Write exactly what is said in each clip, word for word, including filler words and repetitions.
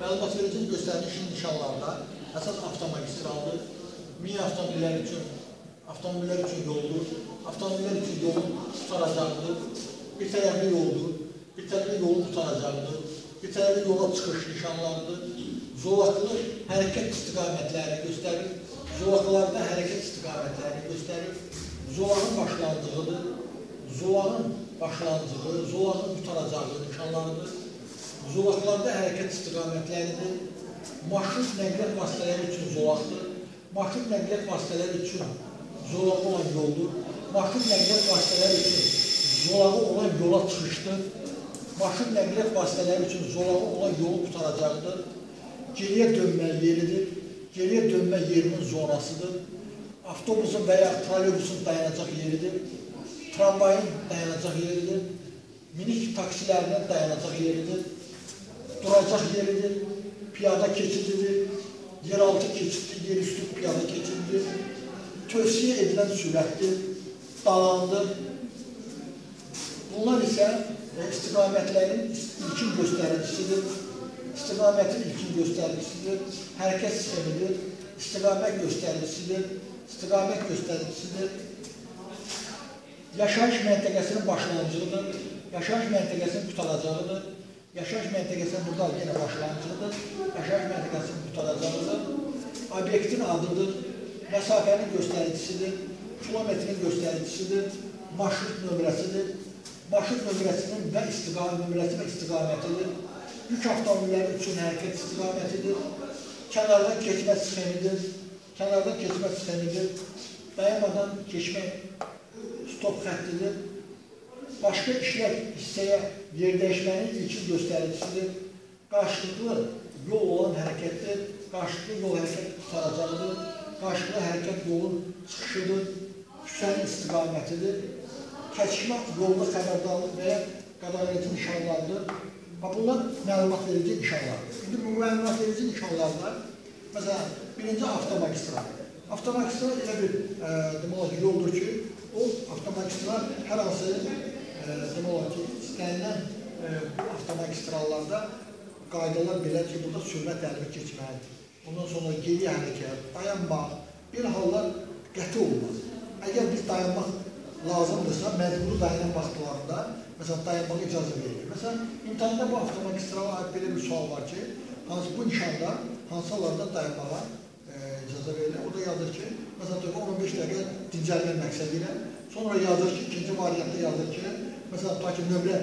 Məlumat verəcək göstərdiyi nişanlarda əsas avtomagistraldır. Mini avtomobillər üçün, avtomobillər üçün yoldur. Avtomobillər üçün yolun tutaracağıdır. Bir tərəfli yoldur. Bir tərəfli yolun tutaracağıdır. Bir tərəfli yola çıxış nişanlarıdır. Zolaqlı hərəkət istiqamətlərini göstərir. Zolaqlarda hərəkət istiqamətlərini göstərir. Zolağın başlanğıcıdır. Zolağın başlanğıcı, zolağın tutaracağı nişanlarıdır. Zolaqlarda hərəkət istiqamətləridir. Maşın nəqliyyat vasitələri üçün zolaqdır. Maşın nəqliyyat vasitələri üçün zolağı olan yoldur. Maşın nəqliyyat vasitələri üçün zolağı olan yola çıxışdır. Maşın nəqliyyat vasitələri üçün zolağı olan yolu tutaracaqdır. Geriyə dönmə yeridir. Geriyə dönmə yerinin zonasıdır. Avtobusun və ya troleybusun dayanacaq yeridir. Tramvayın dayanacaq yeridir. Minik taksilərinin dayanacaq yeridir. Duracaq yeridir. Piyada keçididir. Yeraltı keçiddir, yerüstü piyada keçididir. Tövsiyə edilən sürətdir. Dalandır. Bunlar isə istiqamətlərin ilkin göstəricisidir. İstiqamətin ilkin göstəricisidir. Hərəkət sistemidir. İstiqamət göstəricisidir. İstiqamət göstəricisidir. Yaşayış məntəqəsinin başlanğıcıdır. Yaşayış məntəqəsinin tutaracağıdır. Yaşayış məntəqəsinin burada yenə başlanğıcıdır. Yaşayış məntəqəsinin tutaracağıdır. Obyektin adıdır. Məsafənin göstəricisidir. Kilometrin göstəricisidir. Marşrut nömrəsidir. Marşrut nömrəsinin və istiqamət nömrəsi və istiqamətidir. Yük avtomobilləri üçün hərəkət istiqamətidir. Kənardan keçmə sxemidir. Kənardan keçmə sxemidir. Dayanmadan keçmə stop xəttidir. Başqa işlək hissəyə yer dəyişmənin ilkin göstəricisidir. Qarşılıqlı yol olan hərəkətdir. Qarşılıqlı yol hərəkət tutaracaqdır. Qarşılıqlı hərəkət yolun çıxışıdır. Küçənin istiqamətidir. Keçmə yolda xəbərdarlıq və ya qadağanedici nişanlardır. Bunlar məlumat verici nişanlardır. İndi bu məlumat verici nişanlarda, məsələn, birinci avtomagistral. Avtomagistral elə bir demək yoldur ki, o avtomagistral hər hansı demək olar ki, istənilən bu avtomagistrallarda qaydalar belə ki, burada sürət əlimi keçməlidir. Ondan sonra geri hərəkət, dayanmaq, bir hallar qəti olmaz. Əgər biz dayanmaq lazımdırsa, məcburi dayanan vaxtlarında məsələn, dayanmağa icazə verilir. Məsələn, imtahanda bu avtomagistrala aid belə bir sual var ki, bu nişanda hansı hallarda dayanmağa icazə verilir. Orada yazır ki, məsələn, on on beş dəqiqə dincəlmə məqsədi ilə, sonra yazır ki, ikinci variantda yazır ki, məsələn, tutaq ki, nömrə,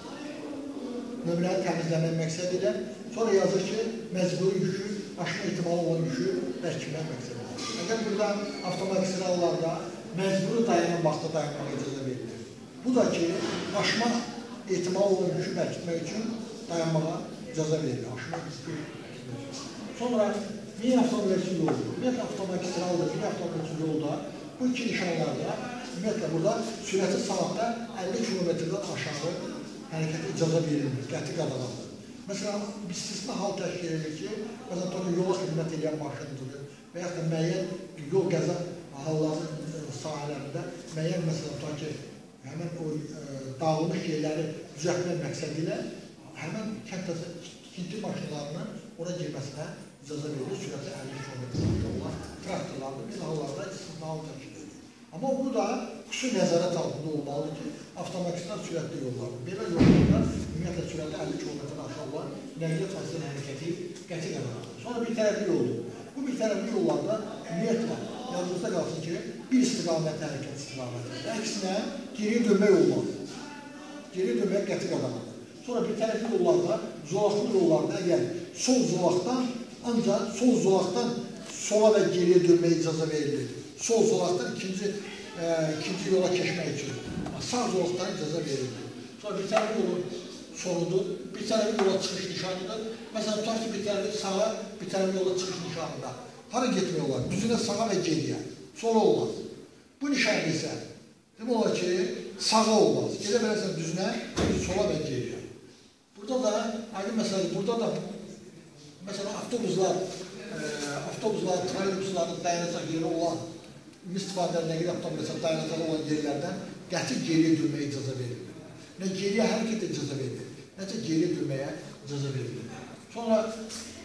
nömrəni təmizləmək məqsədi ilə, sonra yazır ki, məcburi yükü, aşma ehtimalı olan yükü bərkitmək məqsədi ilə. Əgər burada avtomagistrallarda məcburi dayanan vaxtda dayanmağa icazə verilir. Bu da ki, aşma ehtimalı olan yükü bərkitmək üçün dayanmağa icazə verilir. Aşma yükü bərkitmək üçün. Sonra, mini avtomobilçi yoldur. Ümumiyyətlə, avtomagistraldır, mini avtomobilçi yolda bu iki nişanlarda, ümumiyyətlə, burada sürəti saatda əlli kilometrdən aşağı hərəkətə icazə verilmir, qəti qadağandır. Məsələn, istisna hal təşkil edilir ki, məsələn, yola xidmət edən maşındır və yaxud da müəyyən yol qəza hallarının sahələrində müəyyən, məsələn, tutaq ki, həmən o dağılmış yerləri düzəltmək məqsədi ilə həmən kənd tikinti maşınlarının ora girməsinə icazə verilir, sürəti əlli kilometrdən olan traktorlardır, bir hallarda istisna hal təşkil edilir. Amma bu da xüsusi nəzarət altında olmalıdır ki, avtomagistral sürətli yollardır. Belə yollarda ümumiyyətlə sürəti əlli kilometrdən aşağı olan nəqliyyat vasitəsinin hərəkəti qəti qadağandır. Sonra bir tərəfli yoldur. Bu bir tərəfli yollarda ümumiyyətlə yadınızda qalsın ki, bir istiqamətli hərəkət istiqamətidir. Əksinə, geriyə dönmək olmaz. Geriyə dönmək qəti qadağandır. Sonra bir tərəfli yollarda, zolaqlı yollarda əgər sol zolaqdan, ancaq sol zolaqdan sola və geriyə dönməyə icazə verilir. Sol zolaqdan ikinci, e, ikinci yola keçmək üçün. Sağ zolaqdan icazə verilir. Sonra bir tərəfli yolun sonudur, bir tərəfli yola çıxış nişanıdır. Məsələn, tutaq ki, bir tərəfli sağa, bir tərəfli yola çıxış nişanında. Hara getmək olar? Düzünə sağa və geriyə. Sola olmaz. Bu nişanı isə demək olar ki, sağa olmaz. Gedə bilərsən düzünə, sola və geriyə. Burada da, aydın məsələ, burada da məsələn, avtobuslar, e, avtobuslar, trolleybusların dayanacaq yeri olan, istifadələr nəqliyyat avtomobilləri dayanacaq olan yerlərdən qəti geriyə dönməyə icazə verilir. Nə geriyə hərəkət icazə verilir, necə geriyə dönməyə icazə verilir. Sonra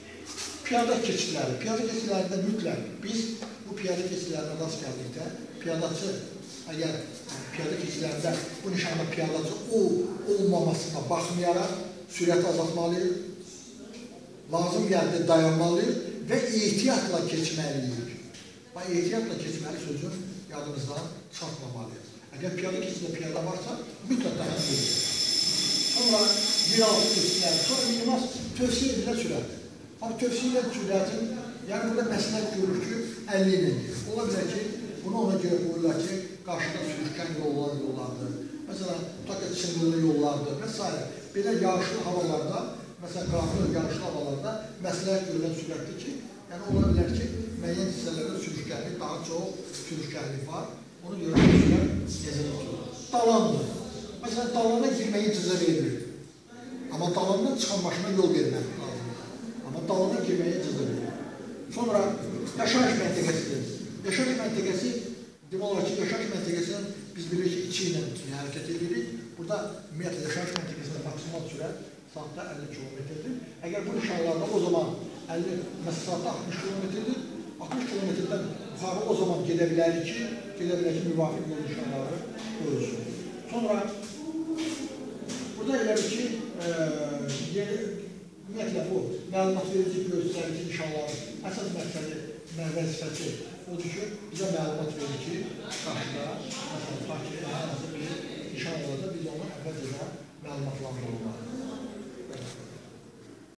piyada keçidləri, piyada keçidlərində mütləq biz bu piyada keçidlərinə rast gəldikdə, piyadaçı əgər piyada keçidlərində bu nişanda piyadaçı olmamasına baxmayaraq sürəti azaltmalıyıq, lazım gəldi dayanmalıyıq və ehtiyatla keçməliyik. Və ehtiyatla keçməli sözün yadımızdan çıxartmamalıyıq. Əgər piyada keçidə piyada varsa, mütləq dayanmalıyıq. Sonra yeraltı keçidlər, sonra minimal tövsiyə edilən sürətdir. Amma tövsiyə edilən sürətin, yəni burada məsləhət görür ki, əlli ilə deyir. Ola bilər ki, bunu ona görə qoyurlar ki, qarşıda sürüşkən yollar yollardır. Məsələn, tutaq ki, çınqılı yollardır və s. Belə yağışlı havalarda, məsələn, qanlı yağışlı havalarda məsləhət görülən sürətdir ki, yəni ola bilər ki, müəyyən hissələrdə sürüşkənlik, daha çox sürüşkənlik var. Ona görə sürüşkən gəzəlik olur. Dalandır. Məsələn, dalana girməyi icazə verilir. Amma dalandan çıxan maşına yol vermək lazımdır. Amma dalana girməyi icazə verilir. Sonra yaşayış məntəqəsidir. Yaşayış məntəqəsi, demək olar ki, yaşayış məntəqəsinin biz bilirik ki, içi ilə hərəkət edirik. Burada ümumiyyətlə yaşayış məntəqəsində maksimal sürət saatda əlli kilometrdir. Əgər bu nişanlarda o zaman əlli, məsələn, saatda altmış kilometrdir. altmış kilometrdən yuxarı o zaman gedə bilərik ki, gedə bilərik ki, müvafiq yol nişanları qoyulsun. Sonra burada elə bir ki, ümumiyyətlə bu məlumat verici göstərici nişanların əsas məqsədi, vəzifəsi odur ki, bizə məlumat verir ki, qarşıda, məsələn, tutaq ki, hansı bir nişan olacaq, biz onu əvvəlcədən məlumatlandırırlar.